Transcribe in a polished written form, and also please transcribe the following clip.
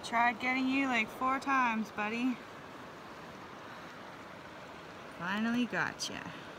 Tried getting you like 4 times, buddy. Finally got ya.